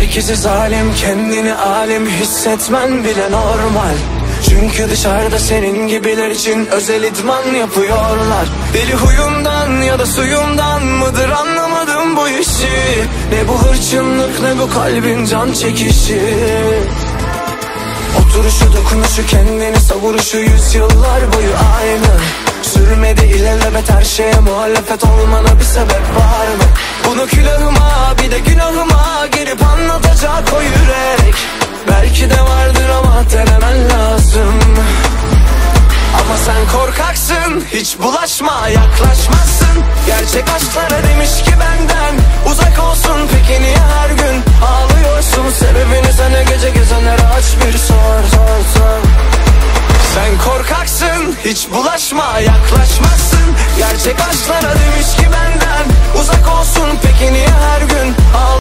Herkesi zalim, kendini alim hissetmen bile normal. Çünkü dışarıda senin gibiler için özel idman yapıyorlar. Deli huyundan ya da suyundan mıdır anlamadım bu işi. Ne bu hırçınlık ne bu kalbin can çekişi. Oturuşu dokunuşu kendini savuruşu yüzyıllar boyu aynı. Sürmedi ilelebet her şeye muhalefet olmana bir sebep var mı? Bunu külahıma bir de günahıma girip anlatacak o yürek. Belki de vardır ama denemen lazım. Ama sen korkaksın, hiç bulaşma, yaklaşmazsın. Gerçek aşklara demiş ki benden uzak olsun. Peki niye her gün ağlıyorsun? Sebebini sana gece gezenlere aç bir sor. Sen korkaksın, hiç bulaşma, yaklaşmazsın. Gerçek aşklara